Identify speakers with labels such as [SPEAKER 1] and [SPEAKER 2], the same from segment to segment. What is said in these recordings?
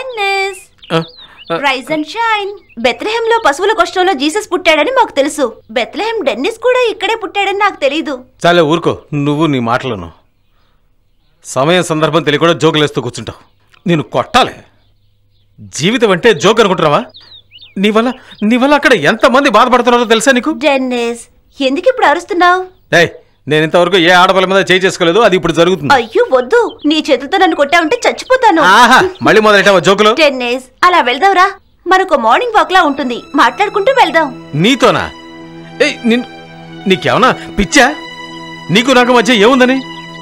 [SPEAKER 1] Dennis rise and shine. బెత్లెహేంలో పశువుల కష్టంలో జీసస్ పుట్టాడని మాకు తెలుసు. బెత్లెహేం డెన్నిస్ కూడా ఇక్కడే పుట్టాడని నాకు తెలీదు.
[SPEAKER 2] చాలే ఊరుకో, నువ్వు నీ మాటలను. సమయం సందర్భం తెలియకుండా జోకులేస్తూ కూర్చుంటావు. నేను కొట్టాలి. జీవితం అంటే జోక్ అనుకుంటున్నావా? నీ వల్ల అక్కడ ఎంతమంది బాధపడుతున్నారో తెలుసా నీకు?
[SPEAKER 1] డెన్నిస్, ఎందుకు ఇప్పుడు అరుస్తున్నావు?
[SPEAKER 2] నేను ఇంతవరకు ఏ ఆడపిల్ల మీద చేయి చేసుకోలేదు, అది ఇప్పుడు జరుగుతుంది.
[SPEAKER 1] అయ్యో వద్దు, నీ చేతులతో నన్ను కొట్టావుంటే చచ్చిపోతాను.
[SPEAKER 2] మళ్ళీ మొదలెట్టావా జోకులు?
[SPEAKER 1] డెన్నిస్, అలా వెళ్దాంరా. మనకు మార్నింగ్ వాక్ లా ఉంటుంది, మాట్లాడుకుంటూ వెళ్దాం.
[SPEAKER 2] నీతోనా? నీకేమన్నా పిచ్చా? నీకు నాకు మధ్య ఏముందని?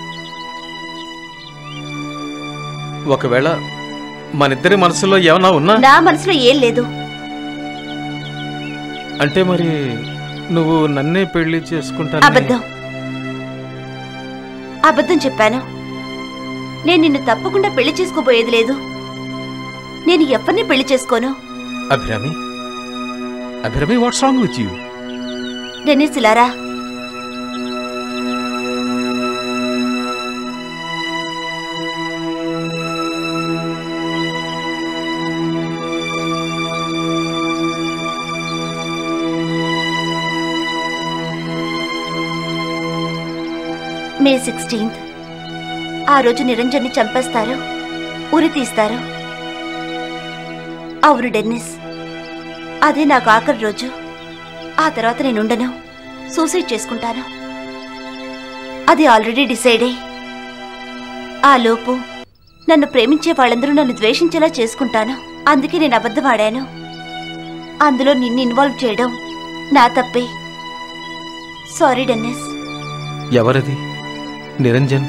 [SPEAKER 2] ఒకవేళ మనిద్దరి మనసులో ఏమన్నా ఉన్నా?
[SPEAKER 1] నా మనసులో ఏం లేదు.
[SPEAKER 2] అంటే మరి నువ్వు నన్నే పెళ్లి చేసుకుంటా?
[SPEAKER 1] అబద్ధం చెప్పాను. నేను నిన్ను తప్పకుండా పెళ్లి చేసుకోబోయేది లేదు. నేను ఎవరిని పెళ్లి చేసుకోను.
[SPEAKER 2] Abhirami, what's wrong with you?
[SPEAKER 1] Dennis, ఇలారా. May 16th. ఆ రోజు నిరంజన్ని చంపేస్తారు, ఉరి తీస్తారు. అవును డెన్నిస్, అదే నాకు ఆఖరి రోజు. ఆ తర్వాత నేనుండను, సూసైడ్ చేసుకుంటాను. అది ఆల్రెడీ డిసైడే. ఆ లోపు నన్ను ప్రేమించే వాళ్ళందరూ నన్ను ద్వేషించేలా చేసుకుంటాను. అందుకే నేను అబద్ధం ఆడాను. అందులో నిన్ను ఇన్వాల్వ్ చేయడం నా తప్పే. Sorry Dennis.
[SPEAKER 2] ఎవరది? నిరంజన్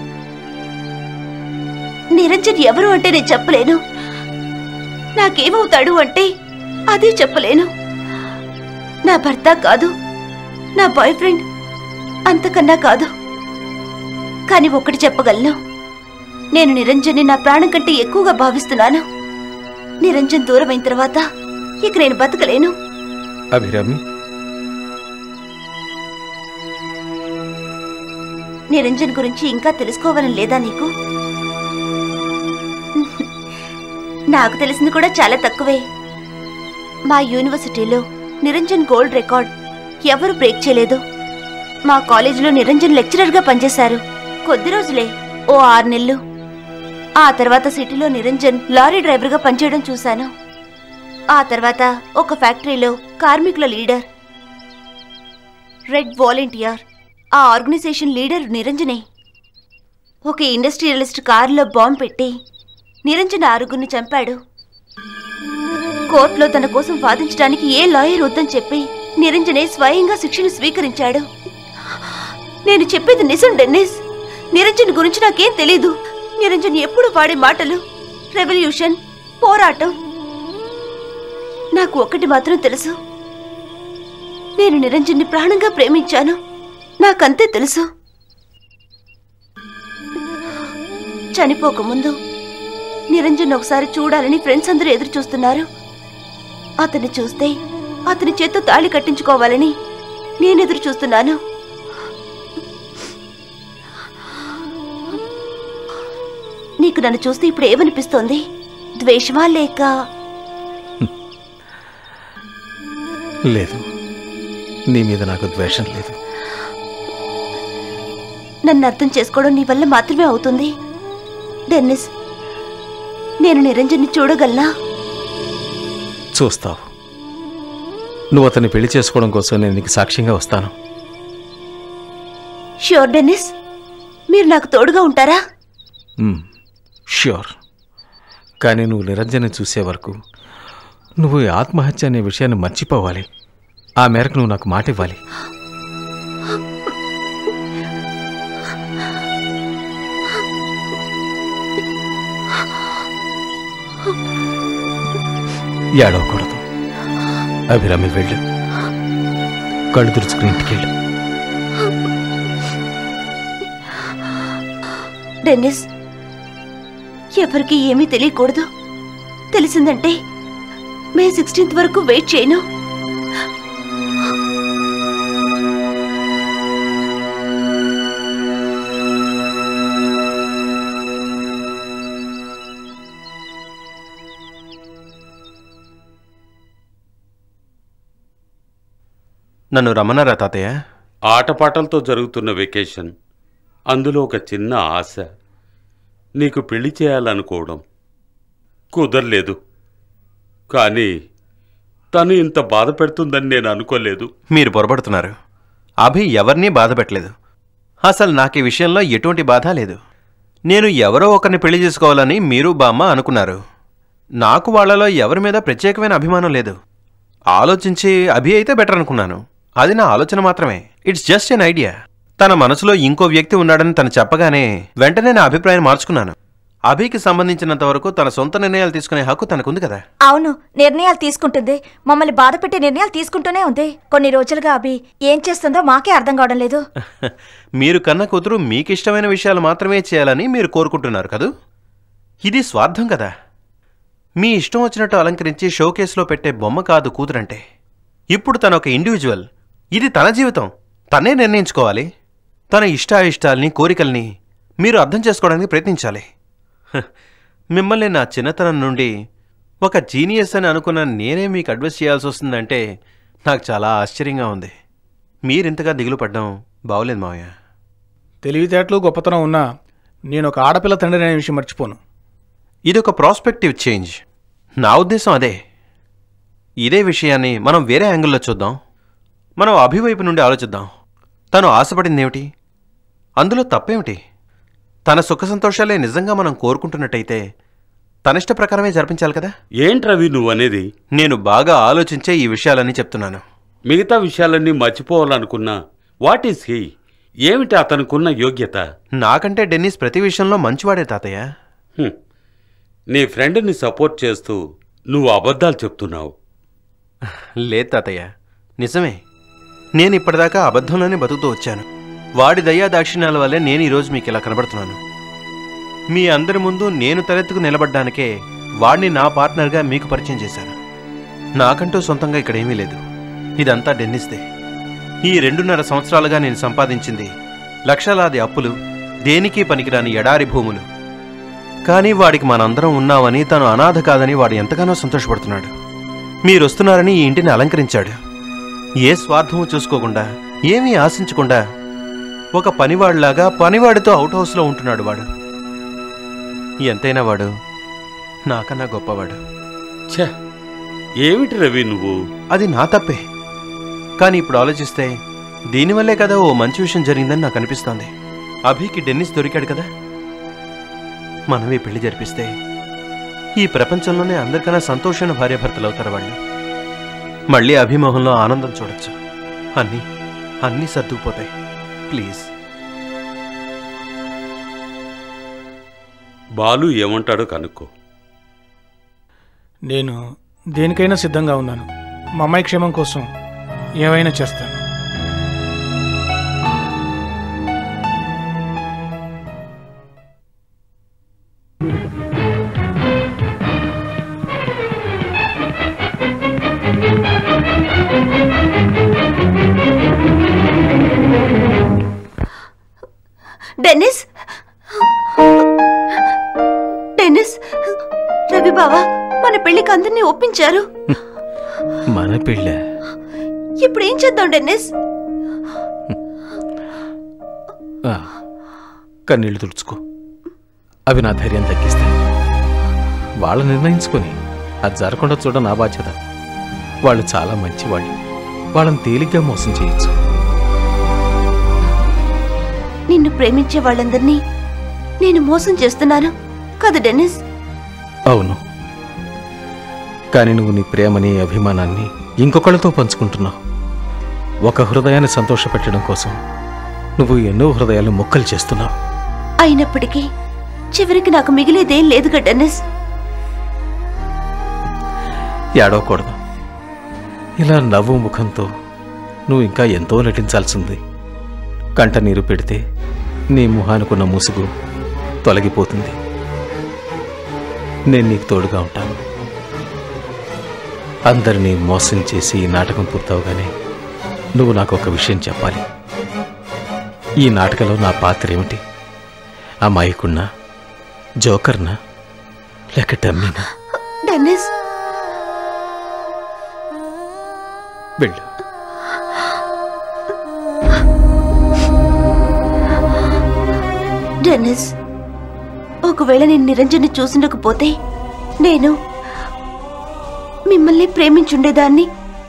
[SPEAKER 1] ఎవరు అంటే నేను చెప్పలేను. నాకేమవుతాడు అంటే అదే చెప్పలేను. నా భర్త కాదు, నా బాయ్ ఫ్రెండ్, అంతకన్నా కాదు. కానీ ఒక్కటి చెప్పగలను, నేను నిరంజన్ని నా ప్రాణం కంటే ఎక్కువగా భావిస్తున్నాను. నిరంజన్ దూరమైన తర్వాత ఇక నేను బతకలేను.
[SPEAKER 2] అభిరామి,
[SPEAKER 1] నిరంజన్ గురించి ఇంకా తెలుసుకోవాలని లేదా నీకు? నాకు తెలిసింది కూడా చాలా తక్కువే. మా యూనివర్సిటీలో నిరంజన్ గోల్డ్ రికార్డ్ ఎవరు బ్రేక్ చేయలేదు. మా కాలేజీలో నిరంజన్ లెక్చరర్గా పనిచేశారు. కొద్ది రోజులే, ఓ 6 నెలలు. ఆ తర్వాత సిటీలో నిరంజన్ లారీ డ్రైవర్గా పనిచేయడం చూశాను. ఆ తర్వాత ఒక ఫ్యాక్టరీలో కార్మికుల లీడర్, రెడ్ వాలంటీర్. ఆ ఆర్గనైజేషన్ లీడర్ నిరంజనే. ఒక ఇండస్ట్రియలిస్ట్ కారులో బాంబు పెట్టి నిరంజన్ 6గురిని చంపాడు. కోర్టులో తన కోసం వాదించడానికి ఏ లాయర్ వద్దని చెప్పి నిరంజనే స్వయంగా శిక్షను స్వీకరించాడు. నేను చెప్పేది నిజం డెన్నిస్. నిరంజన్ గురించి నాకేం తెలీదు. నిరంజన్ ఎప్పుడు వాడే మాటలు రెవల్యూషన్, పోరాటం. నాకు ఒక్కటి మాత్రం తెలుసు, నేను నిరంజన్ని ప్రాణంగా ప్రేమించాను. నాకంతే తెలుసు. చనిపోకముందు నిరంజన్ ఒకసారి చూడాలని ఫ్రెండ్స్ అందరూ ఎదురు చూస్తున్నారు. అతన్ని చూస్తే అతని చేత్తో తాళి కట్టించుకోవాలని నేను ఎదురు చూస్తున్నాను. నీకు నన్ను చూస్తే ఇప్పుడు ఏమనిపిస్తోంది? ద్వేషమా లేక?
[SPEAKER 2] లేదు, నీ మీద నాకు ద్వేషం లేదు.
[SPEAKER 1] నన్ను అర్థం చేసుకోవడం నీ వల్ల మాత్రమే అవుతుంది డెన్నిస్. నేను నిరంజన్ని చూడగలనా?
[SPEAKER 2] చూస్తావు. నువ్వు అతన్ని పెళ్లి చేసుకోవడం కోసం నేను నీకు సాక్ష్యంగా వస్తాను.
[SPEAKER 1] ష్యూర్ డెన్నిస్, మీరు నాకు తోడుగా ఉంటారా?
[SPEAKER 2] ష్యూర్. కానీ నువ్వు నిరంజన్ని చూసే వరకు నువ్వు ఆత్మహత్య అనే విషయాన్ని మర్చిపోవాలి. ఆ మేరకు నువ్వు నాకు మాట ఇవ్వాలి. ఏడవకూడదు. అభిరామి, వెళ్ళు. కళ్ళు తుడుచుకుని ఇంటికి వెళ్ళు.
[SPEAKER 1] డెన్నిస్, ఎవరికి ఏమీ తెలియకూడదు. తెలిసిందంటే మే 16th వరకు వెయిట్ చేయను.
[SPEAKER 3] నన్ను రమ్మన్నారా తాతయ్య?
[SPEAKER 4] ఆటపాటలతో జరుగుతున్న వెకేషన్, అందులో ఒక చిన్న ఆశ, నీకు పెళ్లి చేయాలనుకోవడం కుదరలేదు. కానీ తను ఇంత బాధ పెడుతుందని నేను అనుకోలేదు.
[SPEAKER 3] మీరు పొరపడుతున్నారు. అభి ఎవరినీ బాధ పెట్టలేదు. అసలు నాకు ఈ విషయంలో ఎటువంటి బాధ లేదు. నేను ఎవరో ఒకరిని పెళ్లి చేసుకోవాలని మీరు బామ్మ అనుకున్నారు. నాకు వాళ్లలో ఎవరి మీద ప్రత్యేకమైన అభిమానం లేదు. ఆలోచించి అభి అయితే బెటర్ అనుకున్నాను. అది నా ఆలోచన మాత్రమే. It's just an idea. తన మనసులో ఇంకో వ్యక్తి ఉన్నాడని తను చెప్పగానే వెంటనే నా అభిప్రాయం మార్చుకున్నాను. అభికి సంబంధించినంత వరకు తన సొంత నిర్ణయాలు తీసుకునే హక్కు తనకుంది కదా.
[SPEAKER 5] అవును, నిర్ణయాలు తీసుకుంటుంది. మమ్మల్ని బాధ పెట్టే నిర్ణయాలు తీసుకుంటూనే ఉంది. కొన్ని రోజులుగా అభి ఏం చేస్తుందో మాకే అర్థం కావడం లేదు.
[SPEAKER 3] మీరు కన్న కూతురు మీకిష్టమైన విషయాలు మాత్రమే చేయాలని మీరు కోరుకుంటున్నారు కదూ. ఇది స్వార్థం కదా. మీ ఇష్టం వచ్చినట్టు అలంకరించి షోకేస్లో పెట్టే బొమ్మ కాదు కూతురంటే. ఇప్పుడు తన ఒక ఇండివిజువల్. ఇది తన జీవితం, తనే నిర్ణయించుకోవాలి. తన ఇష్టాయిష్టాల్ని, కోరికల్ని మీరు అర్థం చేసుకోవడానికి ప్రయత్నించాలి. మిమ్మల్ని నా చిన్నతనం నుండి ఒక జీనియస్ అని అనుకున్న నేనే మీకు అడ్వైస్ చేయాల్సి వస్తుందంటే నాకు చాలా ఆశ్చర్యంగా ఉంది. మీరింతగా దిగులు పడ్డం బాగోలేదు మావయ్య.
[SPEAKER 6] తెలివితేటలు గొప్పతనం ఉన్నా నేను ఒక ఆడపిల్ల తండ్రి అనే విషయం మర్చిపోను.
[SPEAKER 3] ఇదొక ప్రాస్పెక్టివ్ చేంజ్. నా ఉద్దేశం అదే. ఇదే విషయాన్ని మనం వేరే యాంగిల్లో చూద్దాం. మనం అభివైపు నుండి ఆలోచిద్దాం. తను ఆశపడిందేమిటి? అందులో తప్పేమిటి? తన సుఖ సంతోషాలే నిజంగా మనం కోరుకుంటున్నట్టయితే తనిష్ట ప్రకారమే జరిపించాలి కదా.
[SPEAKER 4] ఏంట్రవి నువ్వనేది?
[SPEAKER 3] నేను బాగా ఆలోచించే ఈ విషయాలన్నీ చెప్తున్నాను.
[SPEAKER 4] మిగతా విషయాలన్నీ మర్చిపోవాలనుకున్నా వాట్ ఈస్ హీ? ఏమిటి అతనుకున్న యోగ్యత?
[SPEAKER 3] నాకంటే డెన్నిస్ ప్రతి విషయంలో మంచివాడే తాతయ్య.
[SPEAKER 4] నీ ఫ్రెండ్ని సపోర్ట్ చేస్తూ నువ్వు అబద్ధాలు చెప్తున్నావు.
[SPEAKER 3] లేదు తాతయ్య, నిజమే. నేను ఇప్పటిదాకా అబద్ధంలోనే బతుకుతూ వచ్చాను. వాడి దయా దాక్షిణ్యాల వల్లే నేను ఈరోజు మీకు ఇలా కనబడుతున్నాను. మీ అందరి ముందు నేను తలెత్తుకు నిలబడ్డానికే వాడిని నా పార్ట్నర్గా మీకు పరిచయం చేశాను. నాకంటూ సొంతంగా ఇక్కడేమీ లేదు. ఇదంతా డెన్నిస్దే. ఈ 2.5 సంవత్సరాలుగా నేను సంపాదించింది లక్షలాది అప్పులు, దేనికి పనికిరాని ఎడారి భూములు. కానీ వాడికి మనందరం ఉన్నామని, తను అనాథ కాదని వాడు ఎంతగానో సంతోషపడుతున్నాడు. మీరొస్తున్నారని ఈ ఇంటిని అలంకరించాడు. ఏ స్వార్థమూ చూసుకోకుండా, ఏమీ ఆశించకుండా ఒక పనివాడిలాగా పనివాడితో అవుట్ హౌస్లో ఉంటున్నాడు వాడు. ఎంతైనా వాడు నాకన్నా గొప్పవాడు.
[SPEAKER 4] ఛ, ఏమిటి రవి నువ్వు?
[SPEAKER 3] అది నా తప్పే. కానీ ఇప్పుడు ఆలోచిస్తే దీనివల్లే కదా ఓ మంచి విషయం జరిగిందని నాకు అనిపిస్తోంది. అభికి డెన్నిస్ దొరికాడు కదా. మనమే పెళ్లి జరిపిస్తే ఈ ప్రపంచంలోనే అందరికన్నా సంతోషమైన భార్యాభర్తలు అవుతారు వాళ్ళు. మళ్ళీ అభిమోహంలో ఆనందం చూడొచ్చు. అన్నీ సర్దుకుపోతాయి. ప్లీజ్.
[SPEAKER 4] బాలు ఏమంటాడో కనుక్కో.
[SPEAKER 6] నేను దేనికైనా సిద్ధంగా ఉన్నాను. మా అమ్మాయి క్షేమం కోసం ఏమైనా చేస్తాను.
[SPEAKER 1] డెన్నిస్, డెన్నిస్, రవి బావా మన పెళ్లికి అందరినీ ఒప్పించారు.
[SPEAKER 2] మన పెళ్ళ
[SPEAKER 1] ఇప్పుడు ఏం చేద్దాం డెన్నిస్?
[SPEAKER 2] కన్నీళ్లు తుడుచుకో. అవి నా ధైర్యం తగ్గిస్తాయి. వాళ్ళు నిర్ణయించుకొని అది జరగకుండా చూడ నా బాధ్యత. వాళ్ళు చాలా మంచివాళ్ళు. వాళ్ళని తేలిగ్గా మోసం చేయొచ్చు.
[SPEAKER 1] నిన్ను ప్రేమించే వాళ్ళందరినీ నేను మోసం చేస్తున్నాను కదా డెన్నిస్?
[SPEAKER 2] అవును, కానీ నువ్వు నీ ప్రేమని, అభిమానాన్ని ఇంకొకళ్ళతో పంచుకుంటున్నావు. ఒక హృదయాన్ని సంతోషపెట్టడం కోసం నువ్వు ఎన్నో హృదయాలు మొక్కలు చేస్తున్నావు.
[SPEAKER 1] అయినప్పటికీ చివరికి నాకు మిగిలేదేం లేదుగా డెన్నిస్.
[SPEAKER 2] ఏడవకూడదు. ఇలా నవ్వు ముఖంతో నువ్వు ఇంకా ఎంతో నటించాల్సింది. కంట నీరు పెడితే నీ ముఖానుకున్న ముసుగు తొలగిపోతుంది. నేను నీకు తోడుగా ఉంటాను. అందరినీ మోసం చేసి ఈ నాటకం పూర్తవగానే నువ్వు నాకు ఒక విషయం చెప్పాలి. ఈ నాటకంలో నా పాత్ర ఏమిటి? అమాయకున్నా, జోకర్నా, లేక డమ్మీనా?
[SPEAKER 1] డెన్నిస్,
[SPEAKER 2] వెళ్ళు.
[SPEAKER 1] డెన్నిస్, ఒకవేళ నేను నిరంజన్ని చూసిండకపోతే నేను మిమ్మల్ని ప్రేమించుండేదాన్ని.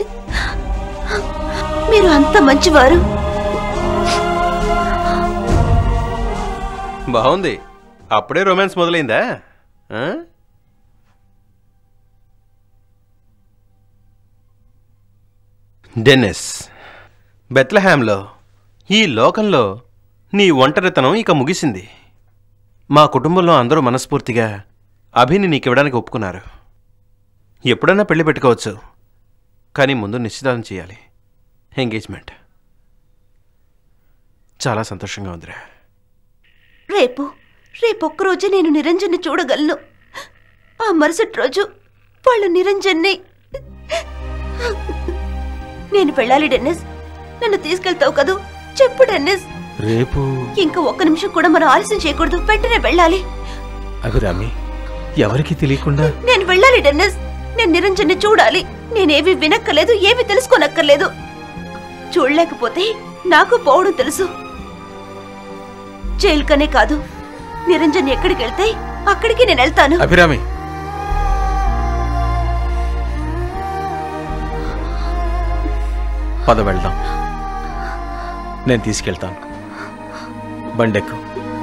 [SPEAKER 1] మీరు అంత మంచివారు.
[SPEAKER 3] బాగుంది, అప్పుడే రొమాన్స్ మొదలైందా? డెన్నిస్, బెత్లెహామ్లో, ఈ లోకంలో నీ ఒంటరితనం ఇక ముగిసింది. మా కుటుంబంలో అందరూ మనస్ఫూర్తిగా అభిని నీకివ్వడానికి ఒప్పుకున్నారు. ఎప్పుడైనా పెళ్లి పెట్టుకోవచ్చు, కానీ ముందు నిశ్చితార్థం చేయాలి, ఎంగేజ్మెంట్. చాలా సంతోషంగా ఉందిరా.
[SPEAKER 1] రేపొక్కరోజే నేను నిరంజన్ని చూడగలను. ఆ మరుసటి రోజు వాళ్ళు నిరంజన్ని. నేను వెళ్ళాలి డెన్నిస్. నన్ను తీసుకెళ్తావు కదూ? చెప్పు డెన్నిస్.
[SPEAKER 2] రేపు
[SPEAKER 1] ఇంకా ఒక్క నిమిషం కూడా మనం ఆలస్యం చేయకూడదు. వెంటనే వెళ్ళాలి.
[SPEAKER 2] అభిరామి, ఎవరికి తెలియకుండా
[SPEAKER 1] నేను వెళ్ళాలి డెన్నిస్. నేను నిరంజన్ని చూడాలి. నేనేవి వినక్కర్లేదు, ఏవి తెలుసుకోనక్కర్లేదు. చూడలేకపోతే నాకు పోవడం తెలుసు. జైలుకనే కాదు, నిరంజన్ ఎక్కడికి వెళ్తే అక్కడికి నేను వెళ్తాను.
[SPEAKER 2] అభిరామి, పద వెళ్దాం. నేను తీసుకెళ్తాను. బండెక్కు.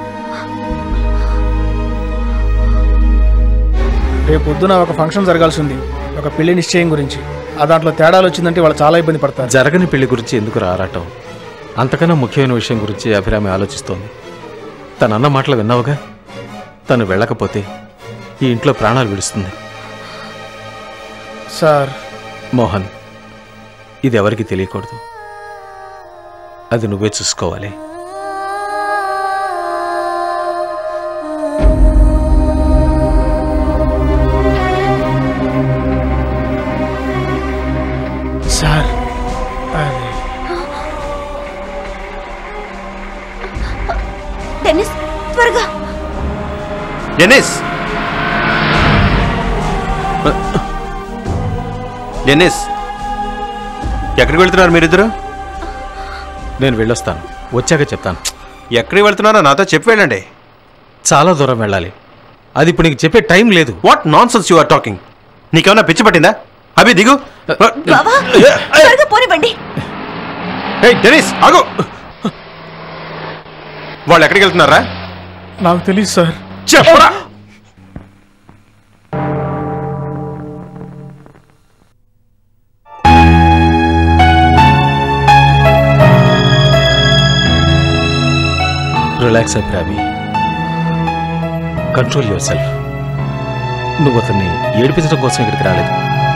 [SPEAKER 6] రేపు పొద్దున ఒక ఫంక్షన్ జరగాల్సి ఉంది, ఒక పెళ్లి నిశ్చయం గురించి. ఆ దాంట్లో తేడాలు వచ్చిందంటే వాళ్ళు చాలా ఇబ్బంది పడతారు.
[SPEAKER 2] జరగని పెళ్లి గురించి ఎందుకు రారాటం? అంతకన్నా ముఖ్యమైన విషయం గురించి అభిరామి ఆలోచిస్తోంది. తనన్న మాటలు విన్నావుగా? తను వెళ్ళకపోతే ఈ ఇంట్లో ప్రాణాలు విడుస్తుంది.
[SPEAKER 6] సార్,
[SPEAKER 2] మోహన్, ఇది ఎవరికి తెలియకూడదు. అది నువ్వే చూసుకోవాలి.
[SPEAKER 6] సార్,
[SPEAKER 1] డెన్నిస్, త్వరగా.
[SPEAKER 3] డెన్నిస్, డెన్నిస్, ఎక్కడికి వెళ్తున్నారు మీరిద్దరు?
[SPEAKER 2] నేను వెళ్ళొస్తాను, వచ్చాక చెప్తాను.
[SPEAKER 3] ఎక్కడికి వెళ్తున్నారో నాతో చెప్పి వెళ్ళండి.
[SPEAKER 2] చాలా దూరం వెళ్ళాలి. అది ఇప్పుడు నీకు చెప్పే టైం లేదు.
[SPEAKER 3] What nonsense you are talking? నీకేమన్నా పిచ్చి పట్టిందా? అభి దిగు.
[SPEAKER 1] బావా, త్వరగా పోనివ్వండి.
[SPEAKER 3] డెన్నిస్, ఆగు. వాళ్ళు ఎక్కడికి వెళ్తున్నారా?
[SPEAKER 6] నాకు తెలియదు సార్.
[SPEAKER 3] చెప్పరా.
[SPEAKER 2] Relax Abhirami, control yourself. నువ్వు అతన్ని ఏడిపించడం కోసం ఇక్కడికి రాలేదు.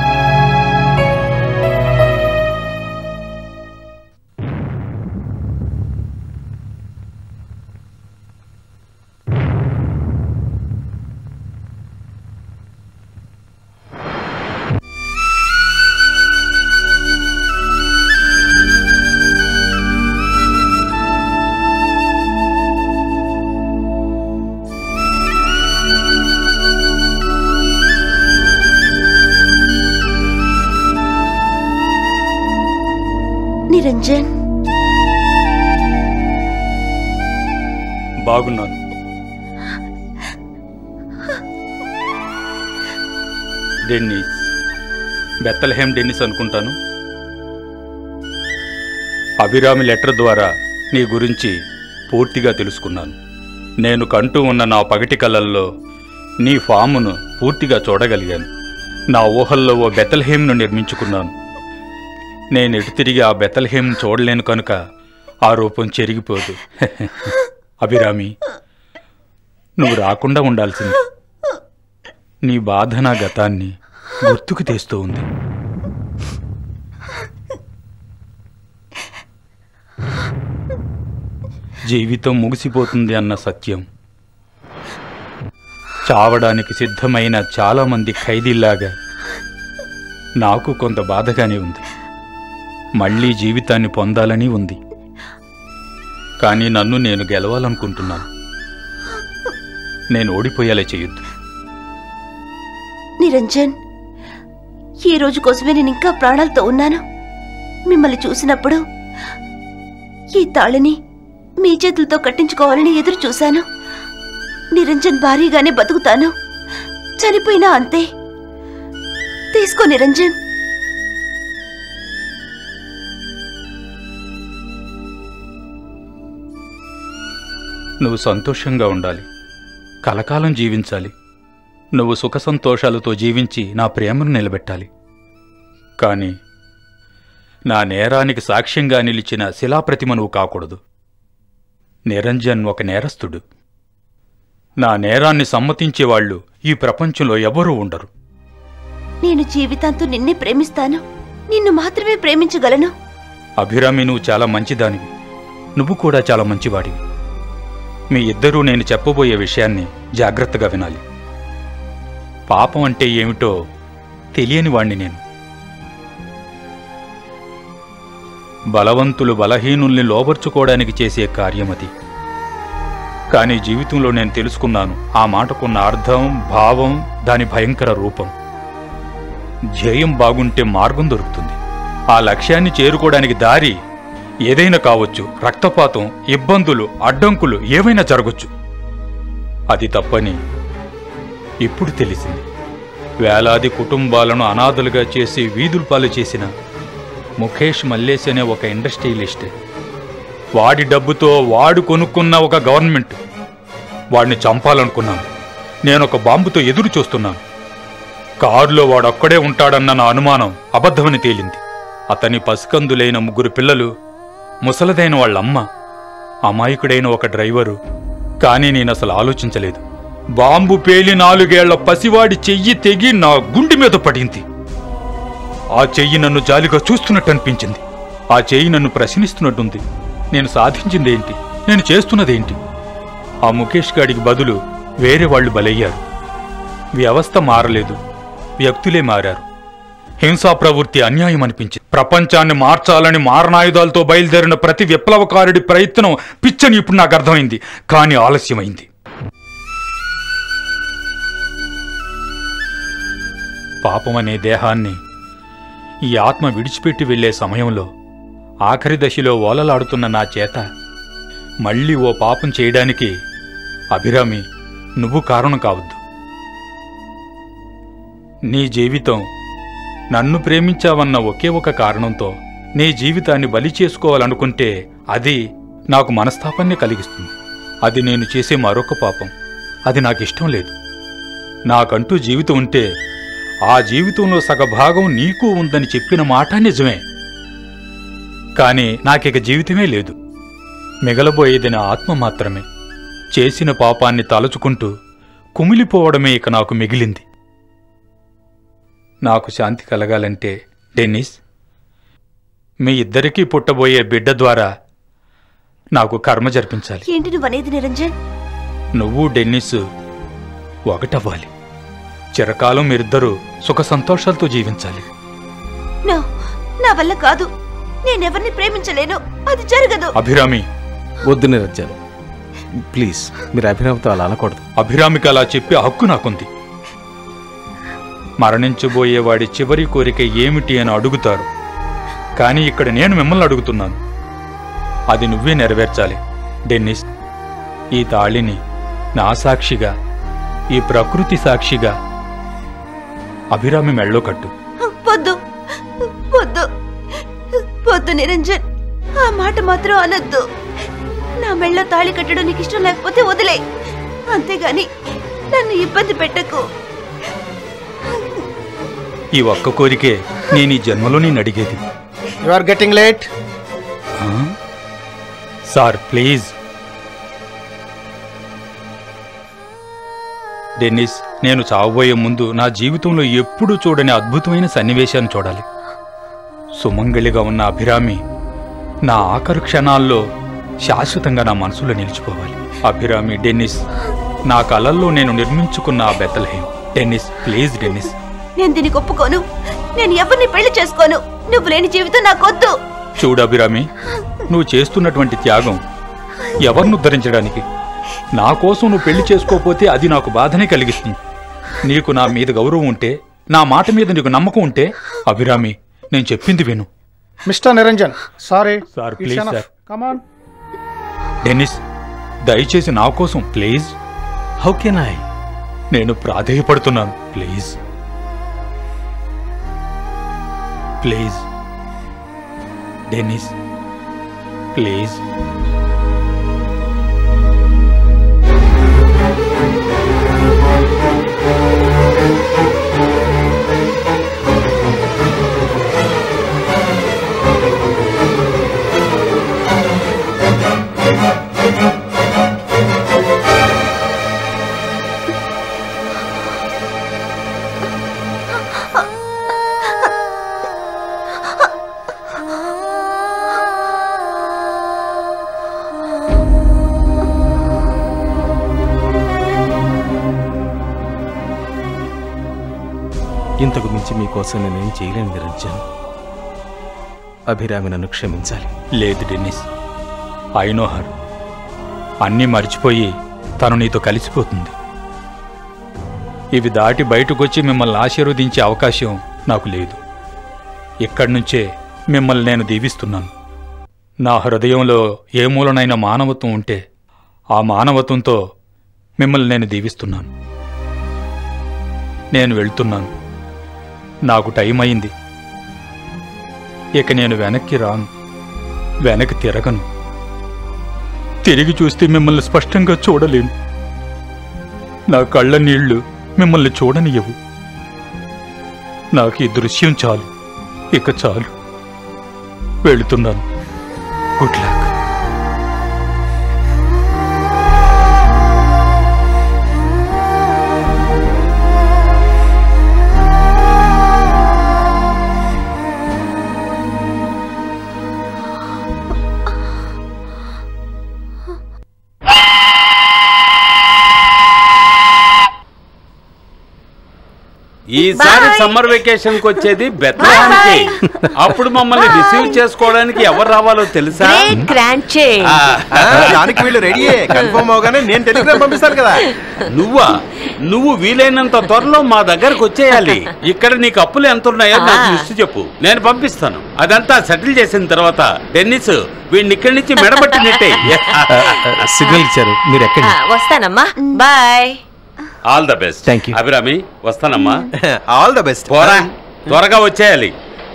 [SPEAKER 1] నిరంజన్,
[SPEAKER 7] బాగున్నాను. డెన్నిస్, బెత్తలహేమ్ డెన్నిస్ అనుకుంటాను. అభిరామి లెటర్ ద్వారా నీ గురించి పూర్తిగా తెలుసుకున్నాను. నేను కంటూ ఉన్న నా పగటి కలల్లో నీ ఫామును పూర్తిగా చూడగలిగాను. నా ఊహల్లో ఓ బెత్తలహేమ్ను నిర్మించుకున్నాను. నేను ఎటు తిరిగి ఆ బెత్తలహేమ్ను చూడలేను కనుక ఆ రూపం చెరిగిపోదు. అభిరామి, నువ్వు రాకుండా ఉండాల్సింది. నీ బాధ నా గతాన్ని గుర్తుకు తెస్తూ ఉంది. జీవితం ముగిసిపోతుంది అన్న సత్యం చావడానికి సిద్ధమైన చాలామంది ఖైదీల్లాగా నాకు కొంత బాధగానే ఉంది. మళ్ళీ జీవితాన్ని పొందాలని ఉంది. కానీ నన్ను నేను గెలవాలనుకుంటున్నాను. నేను ఓడిపోయేలా చేయొద్దు.
[SPEAKER 1] నిరంజన్, ఈ రోజు కోసమే నేను ఇంకా ప్రాణాలతో ఉన్నాను. మిమ్మల్ని చూసినప్పుడు ఈ తాళిని మీ చేతులతో కట్టించుకోవాలని ఎదురు చూశాను. నిరంజన్ భారీగానే బతుకుతాను. చనిపోయినా అంతే. తీసుకో నిరంజన్.
[SPEAKER 7] నువ్వు సంతోషంగా ఉండాలి, కలకాలం జీవించాలి. నువ్వు సుఖ సంతోషాలతో జీవించి నా ప్రేమను నిలబెట్టాలి. కానీ నా నేరానికి సాక్ష్యంగా నిలిచిన శిలాప్రతిమ నువ్వు కాకూడదు. నిరంజన్ ఒక నేరస్తుడు. నా నేరాన్ని సమ్మతించేవాళ్లు ఈ ప్రపంచంలో ఎవరూ ఉండరు.
[SPEAKER 1] నేను జీవితాంతం నిన్నే ప్రేమిస్తాను. నిన్ను మాత్రమే ప్రేమించగలను.
[SPEAKER 7] అభిరామి, నువ్వు చాలా మంచిదానివి. నువ్వు కూడా చాలా మంచివాడివి. మీ ఇద్దరూ నేను చెప్పబోయే విషయాన్ని జాగ్రత్తగా వినాలి. పాపం అంటే ఏమిటో తెలియని వాణ్ణి నేను. బలవంతులు బలహీనుల్ని లోబర్చుకోవడానికి చేసే కార్యమది. కానీ జీవితంలో నేను తెలుసుకున్నాను ఆ మాటకున్న అర్థం, భావం, దాని భయంకర రూపం. ధ్యేయం బాగుంటే మార్గం దొరుకుతుంది. ఆ లక్ష్యాన్ని చేరుకోవడానికి దారి ఏదైనా కావచ్చు. రక్తపాతం, ఇబ్బందులు, అడ్డంకులు ఏవైనా జరగచ్చు. అది తప్పని ఇప్పుడు తెలిసింది. వేలాది కుటుంబాలను అనాథలుగా చేసి వీధుల పాలు చేసిన ముఖేష్ మల్లేష్ అనే ఒక ఇండస్ట్రియలిస్ట్, వాడి డబ్బుతో వాడు కొనుక్కున్న ఒక గవర్నమెంట్, వాడిని చంపాలనుకున్నాను. నేనొక బాంబుతో ఎదురు చూస్తున్నాను. కారులో వాడొక్కడే ఉంటాడన్న నా అనుమానం అబద్ధమని తేలింది. అతని పసికందులైన 3 పిల్లలు, ముసలదైన వాళ్ళమ్మ, అమాయకుడైన ఒక డ్రైవరు. కానీ నేనసలు ఆలోచించలేదు. బాంబు పేలి 4 ఏళ్ల పసివాడి చెయ్యి తెగి నా గుండె మీద పడింది. ఆ చెయ్యి నన్ను జాలిగా చూస్తున్నట్టు అనిపించింది. ఆ చెయ్యి నన్ను ప్రశ్నిస్తున్నట్టుంది. నేను సాధించిందేంటి? నేను చేస్తున్నదేంటి? ఆ ముఖేష్ గాడికి బదులు వేరే వాళ్ళు బలయ్యారు. వ్యవస్థ మారలేదు, వ్యక్తులే మారారు. హింసా ప్రవృత్తి అన్యాయం అనిపించింది. ప్రపంచాన్ని మార్చాలని మారణాయుధాలతో బయలుదేరిన ప్రతి విప్లవకారుడి ప్రయత్నం పిచ్చని ఇప్పుడు నాకు అర్థమైంది. కానీ ఆలస్యమైంది. పాపమనే దేహాన్ని ఈ ఆత్మ విడిచిపెట్టి వెళ్లే సమయంలో ఆఖరి దశలో ఓలలాడుతున్న నా చేత మళ్లీ ఓ పాపం చేయడానికి అభిరామి, నువ్వు కారణం కావద్దు. నీ జీవితం నన్ను ప్రేమించావన్న ఒకే ఒక కారణంతో నీ జీవితాన్ని బలి చేసుకోవాలనుకుంటే అది నాకు మనస్తాపాన్ని కలిగిస్తుంది. అది నేను చేసే మరొక పాపం. అది నాకిష్టం లేదు. నాకంటూ జీవితం ఉంటే ఆ జీవితంలో సగభాగం నీకు ఉందని చెప్పిన మాట నిజమే. కానీ నాకిక జీవితమే లేదు. మిగలబోయేది నా ఆత్మ మాత్రమే. చేసిన పాపాన్ని తలుచుకుంటూ కుమిలిపోవడమే ఇక నాకు మిగిలింది. నాకు శాంతి కలగాలంటే డెన్నిస్, మీ ఇద్దరికీ పుట్టబోయే బిడ్డ ద్వారా నాకు కర్మ జరిపించాలి.
[SPEAKER 1] ఏంటి నువ్వనేది నిరంజన్?
[SPEAKER 7] నువ్వు డెన్నిస్ ఒకటవ్వాలి. చిరకాలం మీరిద్దరూ సుఖ సంతోషాలతో జీవించాలి.
[SPEAKER 1] నా వల్ల కాదు. నేనెవరిని ప్రేమించలేను. అది జరగదు.
[SPEAKER 7] అభిరామి,
[SPEAKER 2] వద్దు నిరంజన్, ప్లీజ్. మీరు అభిరామితో అలా అనకూడదు.
[SPEAKER 7] అభిరామికి అలా చెప్పే హక్కు నాకుంది. మరణించబోయేవాడి చివరి కోరిక ఏమిటి అని అడుగుతారు. కానీ ఇక్కడ నేను మిమ్మల్ని అడుగుతున్నాను. అది నువ్వే నెరవేర్చాలి. డెన్నిస్, ఈ తాళిని నా సాక్షిగా, ఈ ప్రకృతి సాక్షిగా అభిరామి మెళ్ళో కట్టు.
[SPEAKER 1] వద్దు వద్దు వద్దు నిరంజన్, ఆ మాట మాత్రం అనొద్దు. నా మెళ్ళో తాళి కట్టడం నీకు ఇష్టం లేకపోతే వదిలే. అంతేగాని నన్ను ఇబ్బంది పెట్టకు.
[SPEAKER 7] ఈ ఒక్క కోరికే నేను ఈ జన్మలో నేను అడిగేది.
[SPEAKER 6] You are getting late.
[SPEAKER 7] Sir please. Dennis, నేను చావబోయే ముందు నా జీవితంలో ఎప్పుడూ చూడని అద్భుతమైన సన్నివేశాన్ని చూడాలి. సుమంగళిగా ఉన్న అభిరామి నా ఆఖరు క్షణాల్లో శాశ్వతంగా నా మనసులో నిలిచిపోవాలి. అభిరామి, డెన్నిస్, నా కలల్లో నేను నిర్మించుకున్న ఆ బెతల్హేమ్. Dennis, please Dennis.
[SPEAKER 1] నేను దీనికి ఒప్పుకోను. నేను ఎవరిని పెళ్లి చేసుకోను. నువ్వు లేని జీవితం నాకొద్దు.
[SPEAKER 7] చూడు అభిరామి, నువ్వు చేస్తున్నటువంటి త్యాగం ఎవరిని ఉద్ధరించడానికి. నా కోసం నువ్వు పెళ్లి చేసుకోకపోతే అది నాకు బాధనే కలిగిస్తుంది. నీకు నా మీద గౌరవం ఉంటే, నా మాట మీద నీకు నమ్మకం ఉంటే, అభిరామి, నేను చెప్పింది విను.
[SPEAKER 6] Mister Niranjan, sorry
[SPEAKER 7] sir, please sir.
[SPEAKER 6] Come on.
[SPEAKER 7] Dennis, దయచేసి నా కోసం ప్లీజ్.
[SPEAKER 2] How can I?
[SPEAKER 7] నేను ప్రాధేయపడుతున్నాను. Please please Dennis, please.
[SPEAKER 2] ఇంతకు మించి మీకోసం నేనేం చేయలేను నిరంజన్. అభిరామి నన్ను క్షమించాలి.
[SPEAKER 7] లేదు డెన్నిస్, ఐ నో హర్. అన్నీ మర్చిపోయి తను నీతో కలిసిపోతుంది. ఇవి దాటి బయటకొచ్చి మిమ్మల్ని ఆశీర్వదించే అవకాశం నాకు లేదు. ఇక్కడి నుంచే మిమ్మల్ని నేను దీవిస్తున్నాను. నా హృదయంలో ఏ మూలనైన మానవత్వం ఉంటే ఆ మానవత్వంతో మిమ్మల్ని నేను దీవిస్తున్నాను. నేను వెళ్తున్నాను. నాకు టైం అయింది. ఇక నేను వెనక్కి రాను, వెనక్కి తిరగను. తిరిగి చూస్తే మిమ్మల్ని స్పష్టంగా చూడలేను. నా కళ్ళ నీళ్లు మిమ్మల్ని చూడనియవు. నాకు ఈ దృశ్యం చాలు, ఇక చాలు. వెళుతున్నాను. Good luck.
[SPEAKER 4] ఈసారి సమ్మర్ వెకేషన్ కి వచ్చేది బెత్లెహేమ్కి. అప్పుడు మమ్మల్ని రిసీవ్ చేసుకోవడానికి ఎవరు రావాలో తెలుసా?
[SPEAKER 3] దానికి వీళ్ళు రెడీయే. కన్ఫర్మ్ అవగానే నేను టెలిగ్రామ్ పంపిస్తాను కదా.
[SPEAKER 4] నువ్వు వీలైనంత త్వరలో మా దగ్గరకు వచ్చేయాలి. ఇక్కడ నీకు అప్పులు ఎంత ఉన్నాయో నాకు లిస్ట్ చెప్పు, నేను పంపిస్తాను. అదంతా సెటిల్ చేసిన తర్వాత డెన్నిస్ వీడిని ఇక్కడి నుంచి మెడబట్టి నెట్టే.
[SPEAKER 2] సిగ్నల్ ఇచ్చారు, మీరు ఎక్కడ?
[SPEAKER 8] వస్తానమ్మా, bye.
[SPEAKER 4] All the best.
[SPEAKER 2] Thank you.
[SPEAKER 4] Abhirami వస్తానమ్మా.
[SPEAKER 3] All the best.
[SPEAKER 4] పోరా, త్వరగా వచ్చేయాలి.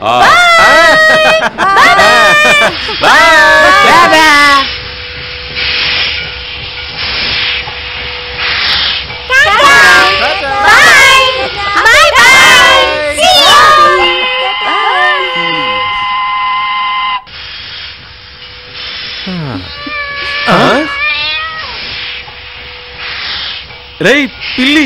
[SPEAKER 2] రేయ్ పిల్లి,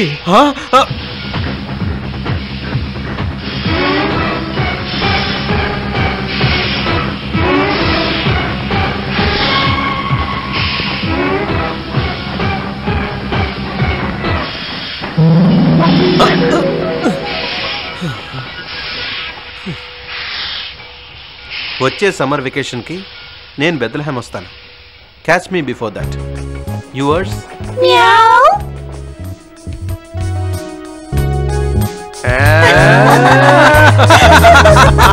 [SPEAKER 3] వచ్చే సమ్మర్ వెకేషన్ కి నేను బెత్లెహేమ్ వస్తాను. Catch me before that. Yours
[SPEAKER 5] Meow.